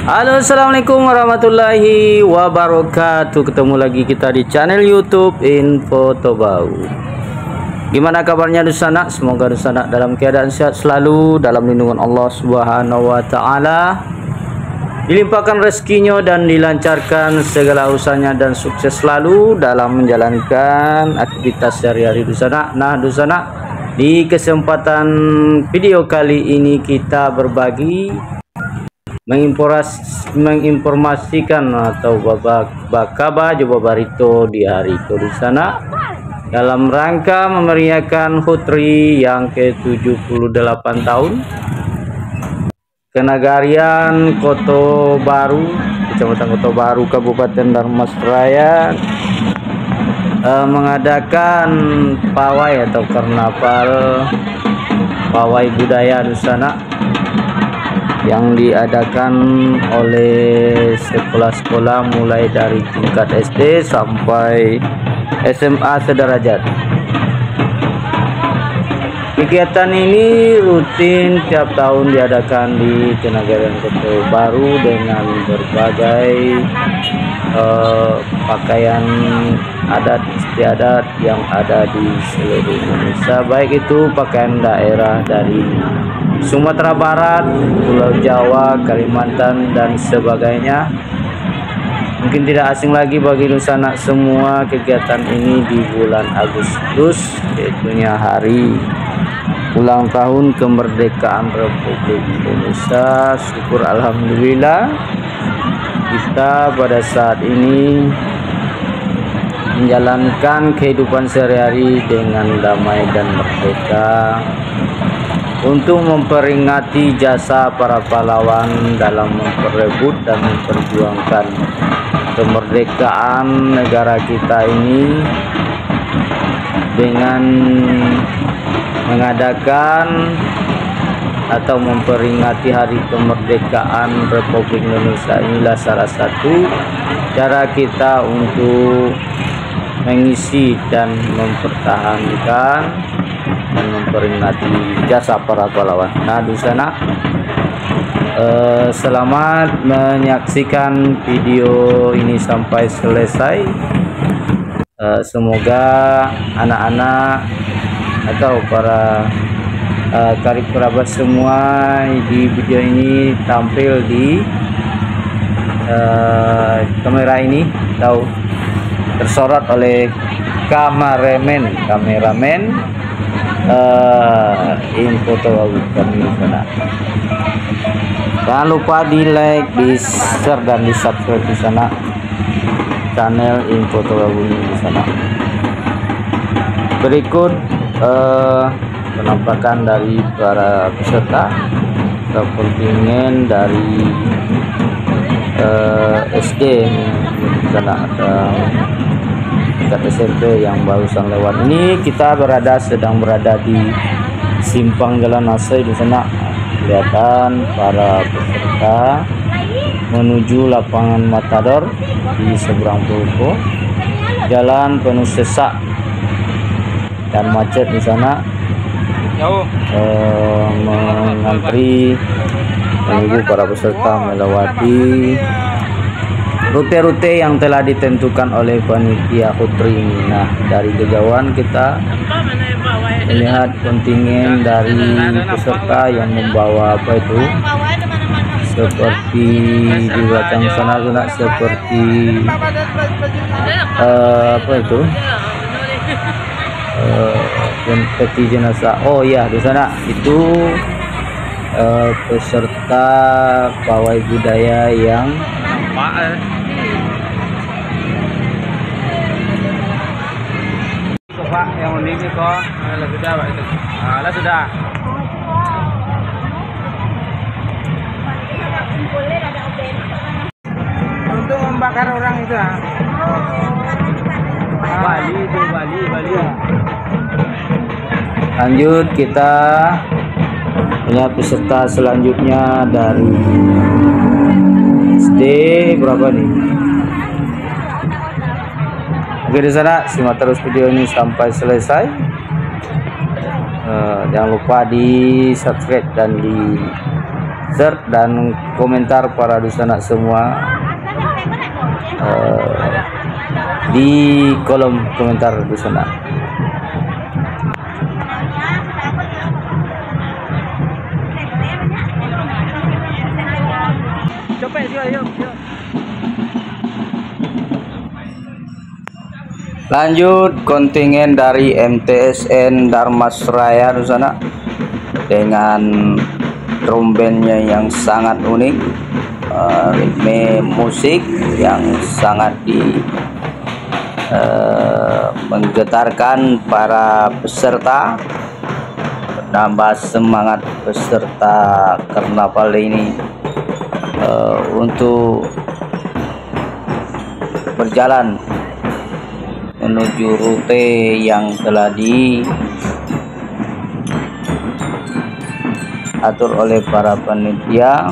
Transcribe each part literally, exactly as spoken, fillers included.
Halo, assalamualaikum warahmatullahi wabarakatuh. Ketemu lagi kita di channel YouTube Info Tobau. Gimana kabarnya di sana? Semoga di sana dalam keadaan sehat selalu, dalam lindungan Allah Subhanahu wa taala. Dilimpahkan rezekinya dan dilancarkan segala usahanya dan sukses selalu dalam menjalankan aktivitas sehari-hari di sana. Nah, di sana di kesempatan video kali ini kita berbagi menginformasikan atau babak bakaba coba barito di hari itu di sana dalam rangka memeriahkan H U T R I yang ke tujuh puluh delapan tahun Kenagarian Kota Baru, Kecamatan Kota Baru, Kabupaten Darmas Raya eh, mengadakan pawai atau karnaval pawai budaya di sana yang diadakan oleh sekolah-sekolah mulai dari tingkat S D sampai S M A sederajat. Kegiatan ini rutin tiap tahun diadakan di Kenagarian Kota Baru dengan berbagai uh, pakaian adat istiadat yang ada di seluruh Indonesia, baik itu pakaian daerah dari Sumatera Barat, Pulau Jawa, Kalimantan dan sebagainya. Mungkin tidak asing lagi bagi Nusana semua kegiatan ini di bulan Agustus, yaitunya hari ulang tahun kemerdekaan Republik Indonesia. Syukur alhamdulillah kita pada saat ini menjalankan kehidupan sehari-hari dengan damai dan merdeka, untuk memperingati jasa para pahlawan dalam memperebut dan memperjuangkan kemerdekaan negara kita ini dengan mengadakan atau memperingati hari kemerdekaan Republik Indonesia. Inilah salah satu cara kita untuk mengisi dan mempertahankan dan memperingati jasa para pahlawan. Nah, di sana eh, selamat menyaksikan video ini sampai selesai. Eh, semoga anak-anak atau para eh, karib kerabat semua di video ini tampil di eh, kamera ini atau tersorot oleh kameramen kameramen Uh, info Tobau kami di sana. Jangan lupa di like, di share dan di subscribe di sana channel Info Tobau di sana. Berikut uh, penampakan dari para peserta atau kontingen dari uh, S D di sana atau S M P yang barusan lewat. Ini kita berada sedang berada di simpang Jalan Asai di sana. Kelihatan para peserta menuju lapangan Matador di seberang Pulko. Jalan penuh sesak dan macet di sana. Eh, mengantri menunggu para peserta melewati rute-rute yang telah ditentukan oleh panitia H U T R I ini. Nah, dari kejauhan kita melihat kontingen dari peserta yang membawa apa itu, seperti di belakang sana sana seperti uh, apa itu uh, peti jenazah. Oh ya, di sana itu uh, peserta pawai budaya yang Pak yang ini kok lah sudah Pak itu. Ah, lah sudah. Untuk membakar orang itu ah. Bali itu Bali Bali. Lanjut kita punya peserta selanjutnya dari S D berapa nih? Oke, di sana simak terus video ini sampai selesai. Uh, jangan lupa di subscribe dan di share dan komentar para dusana semua uh, di kolom komentar dusana. Lanjut kontingen dari M T S N Dharmasraya dusana dengan drum bandnya yang sangat unik, uh, ritme musik yang sangat di uh, menggetarkan para peserta, menambah semangat peserta karnaval ini uh, untuk berjalan menuju rute yang telah diatur oleh para panitia.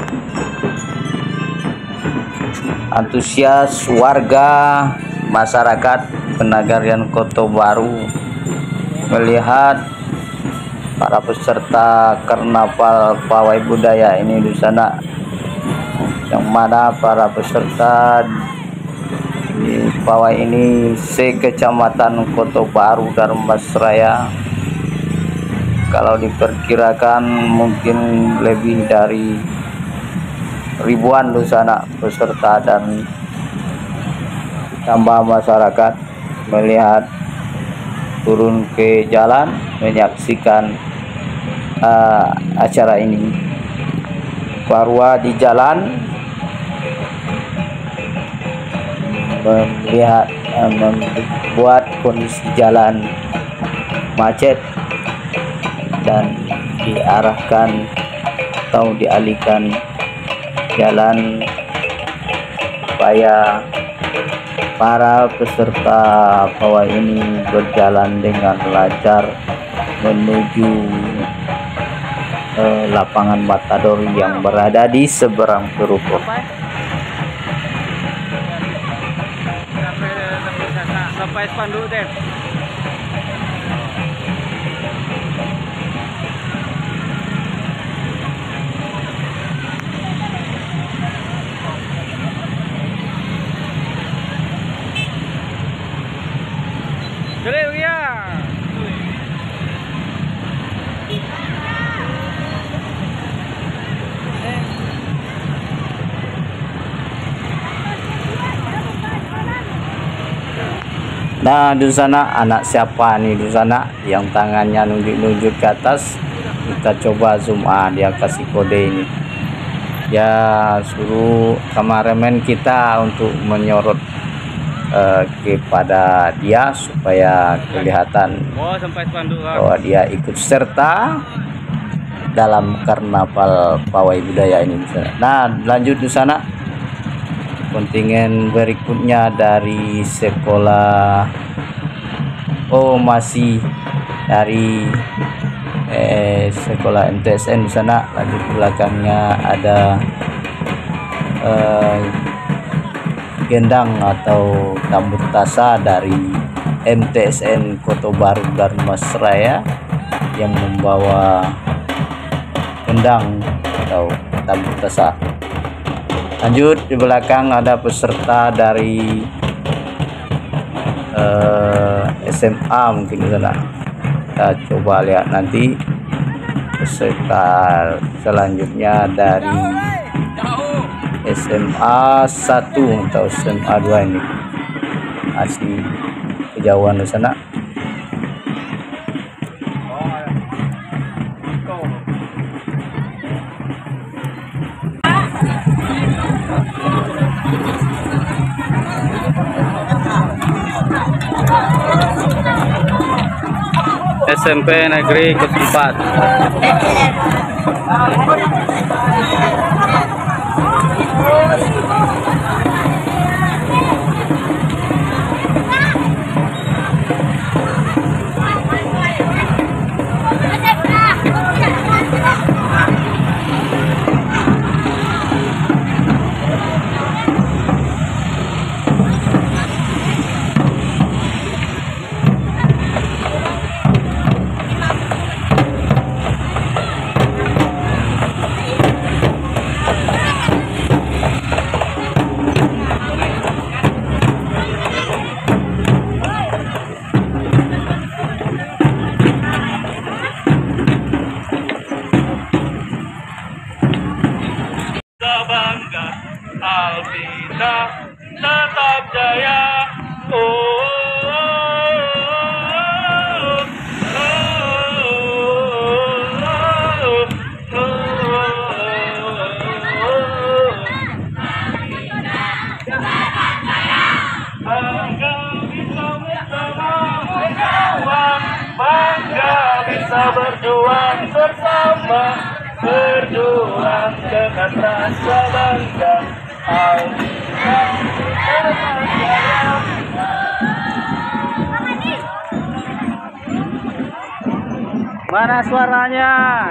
Antusias warga masyarakat Penagarian Kota Baru melihat para peserta karnaval pawai budaya ini di sana, yang mana para peserta di pawai ini se-Kecamatan Kota Baru Dharmasraya, kalau diperkirakan mungkin lebih dari ribuan di sana peserta dan tambah masyarakat melihat turun ke jalan menyaksikan uh, acara ini. Warga di jalan melihat uh, membuat kondisi jalan macet dan diarahkan atau dialihkan jalan supaya para peserta pawai ini berjalan dengan lancar menuju uh, lapangan Matador yang berada di seberang Kerupuk. Sampai spanduk deh. Jadi ya. Nah, di sana anak siapa nih di sana yang tangannya nunjuk-nunjuk ke atas? Kita coba zoom, ah dia kasih kode ini. Ya, suruh kameramen kita untuk menyorot uh, kepada dia supaya kelihatan bahwa dia ikut serta dalam karnaval pawai budaya ini. Nah, lanjut di sana. Kontingen berikutnya dari sekolah, oh masih dari eh, sekolah M T S N di sana. Lanjut belakangnya ada eh, gendang atau tambut tasa dari M T S N Kota Baru Dharmasraya yang membawa gendang atau tambut tasa. Lanjut di belakang ada peserta dari uh, S M A mungkin di sana. Kita coba lihat nanti peserta selanjutnya dari S M A satu atau S M A dua ini masih kejauhan di sana. S M P Negeri Ketempat. tetap jaya. Oh, bisa berjuang bersama, berjuang dengan rasa bangga. Mana suaranya?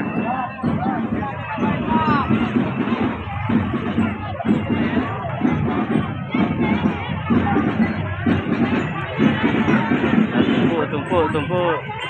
Tunggu, tunggu, tunggu.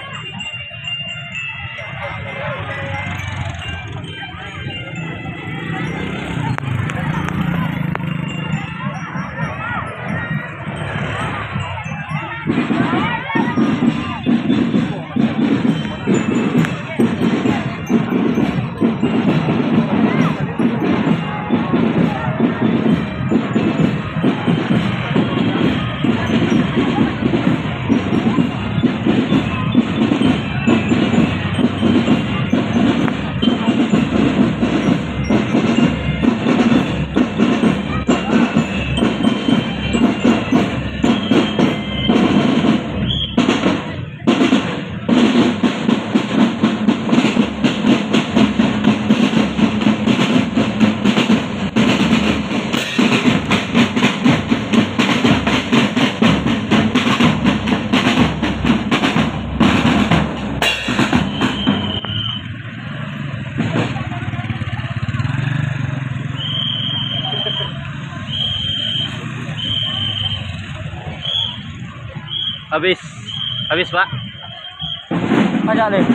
Habis, habis Pak. Aja deh.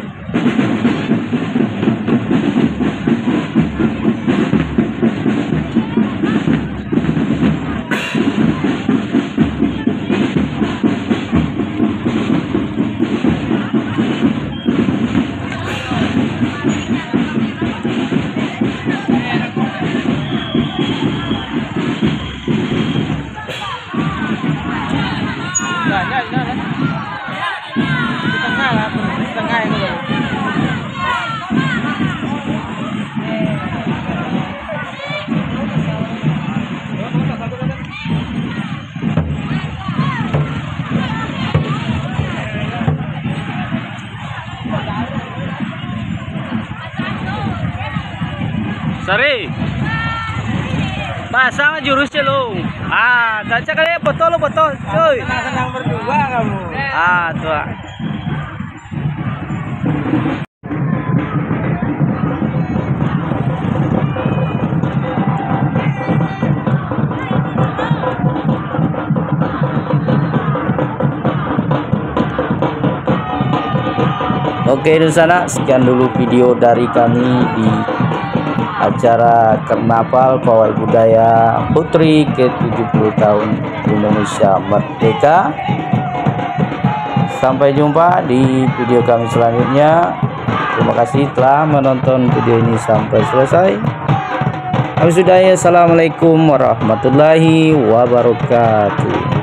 Sorry, pasang jurusnya lo. Ah, kaca kali betul lo betul, cuy. Senang berdua kamu. Ah, tuh. Oke, di sana sekian dulu video dari kami di acara Karnaval Pawai Budaya Putri ke tujuh puluh tahun Indonesia Merdeka. Sampai jumpa di video kami selanjutnya. Terima kasih telah menonton video ini sampai selesai. Kami sudahi. Assalamualaikum warahmatullahi wabarakatuh.